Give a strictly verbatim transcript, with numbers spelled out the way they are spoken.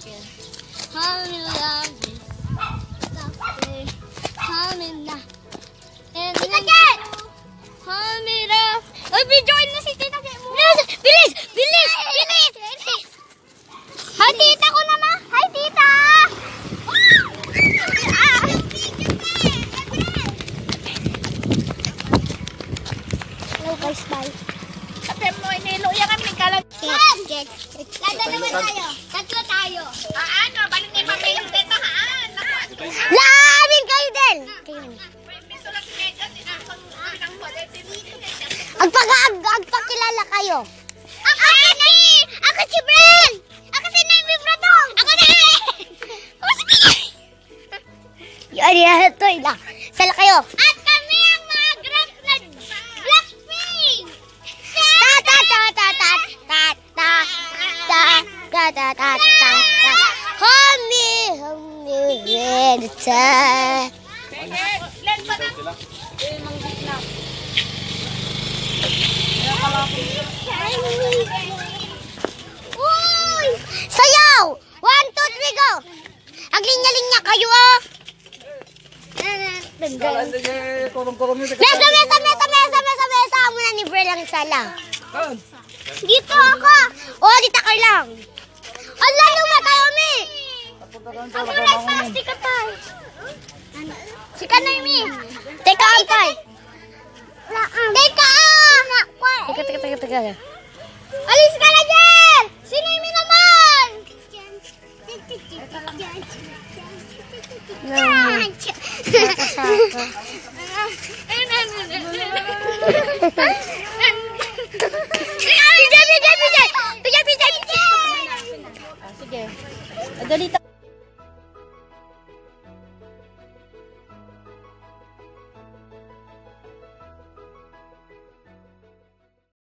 Hami love me. Hami na. Tita Jen! Hami love. Uy, join na si Tita Jen mo. Bilis! Bilis! Bilis! Bilis! Hi, Tita ko naman. Hi, Tita! Hello guys, bye. Kapag mo, iniluya kami ng kalag. Lada naman tayo. Tatlo tayo. Ah, ano? Baling ni Mami yung teta, haan? Lamin kayo din. Agpakilala kayo. Ako si, ako si Bren. Ako si Nemi Bratong. Ako na. Yan, yan, ito ila. Sala kayo. At kami ang mga group na Blackpink. Ta ta ta ta ta ta ta ta ta ta ta ta ta. Hami, hami, redta. Len pa na. Uy! Sayaw! One, two, three, go! Aglinya-linya kayo, oh! Mesa, mesa, mesa, mesa, mesa, mesa! Amo na ni Bray lang sala. Dito ako! Oh, dito ka lang. Ala, lumatayo, mi! Ako nagpasti ka pa. Sika na, mi! Teka, ampay! Teka, ah! Teka, teka, teka, teka. Alis ka na dyan! Sino yung naman? Nakasaka. Pijay, pijay, pijay! Pijay, pijay! Sige. Adalita.